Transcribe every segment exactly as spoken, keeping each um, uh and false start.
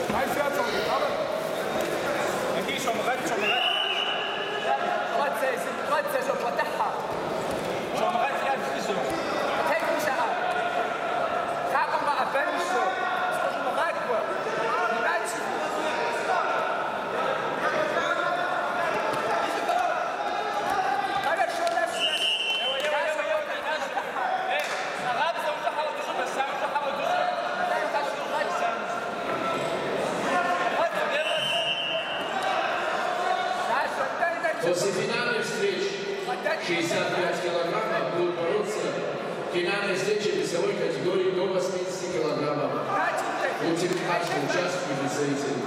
اكيد شو مغد شو مغد غد غد شو فتحها شو مغد لا تفزوا هيك مش عارف خاكم مع بنشو شو مغد ماشي هذا شو نفس ايوه ايوه ايوه ايوه ايه غابه مش حاول تشوف بس مش حاول تشوف لا ينفعش غد После финальных встреч шестьдесят пять килограммов будут бороться в финальной встрече весовой категории до восьмидесяти килограммов. Будьте внимательны, участвуйте и зрители.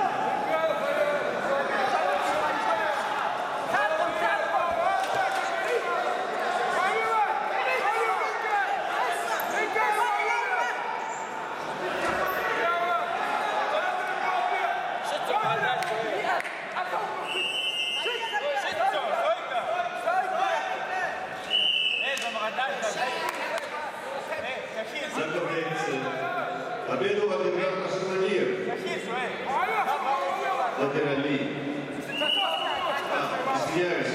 Победу одержал наш канонир. Латерали. Извиняюсь.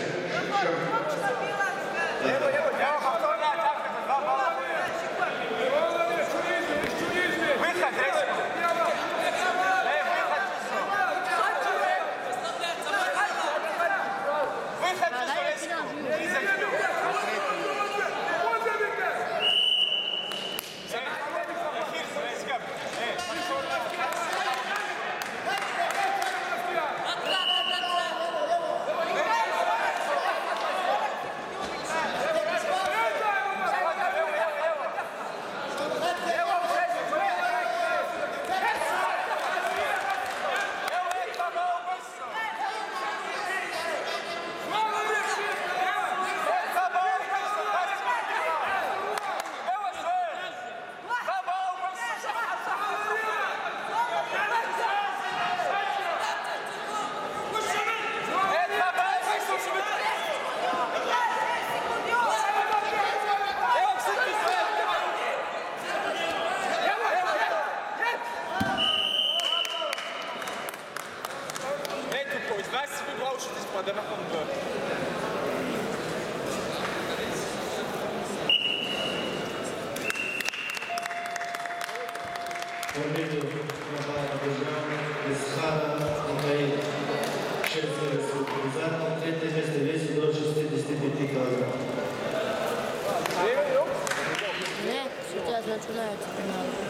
Победу одержал Исхара Михаил, Чешская Республика. Занял третье место в весе до шестидесяти пяти килограмм. Нет, сейчас начинается финал.